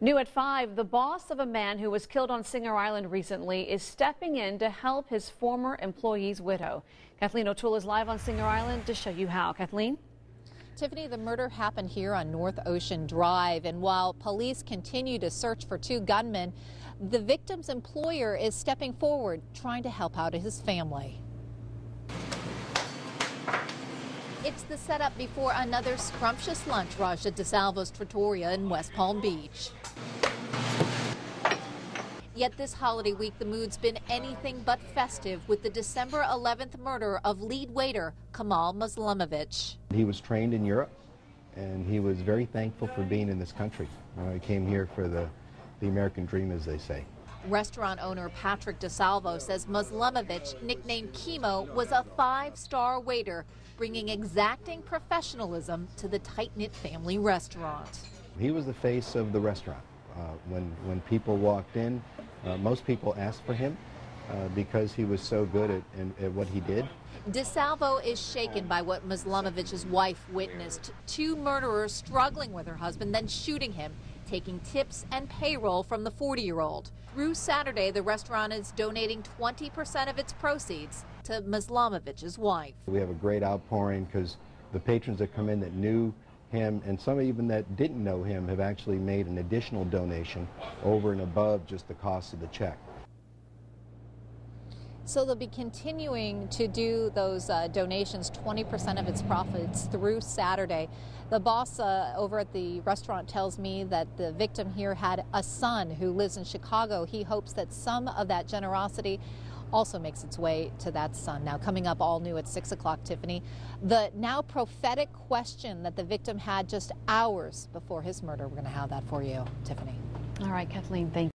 New at 5, the boss of a man who was killed on Singer Island recently is stepping in to help his former employee's widow. Kathleen O'Toole is live on Singer Island to show you how. Kathleen? Tiffany, the murder happened here on North Ocean Drive, and while police continue to search for two gunmen, the victim's employer is stepping forward, trying to help out his family. It's the setup before another scrumptious lunch rush at DeSalvo's Trattoria in West Palm Beach. Yet this holiday week, the mood's been anything but festive with the December 11th murder of lead waiter Kamal Muslimovich. He was trained in Europe, and he was very thankful for being in this country. He came here for the American dream, as they say. Restaurant owner Patrick DeSalvo says Muslimovich, nicknamed Chemo, was a five-star waiter, bringing exacting professionalism to the tight-knit family restaurant. He was the face of the restaurant. When people walked in, most people asked for him because he was so good at what he did. DeSalvo is shaken by what Muslimovich's wife witnessed. Two murderers struggling with her husband, then shooting him, taking tips and payroll from the 40-year-old. Through Saturday, the restaurant is donating 20% of its proceeds to Muslimovich's wife. We have a great outpouring because the patrons that come in that knew him, and some even that didn't know him, have actually made an additional donation over and above just the cost of the check. So they'll be continuing to do those donations, 20% of its profits, through Saturday. The boss over at the restaurant tells me that the victim here had a son who lives in Chicago. He hopes that some of that generosity also makes its way to that son. Now, coming up all new at 6 o'clock, Tiffany, the now prophetic question that the victim had just hours before his murder. We're going to have that for you, Tiffany. All right, Kathleen, thank you.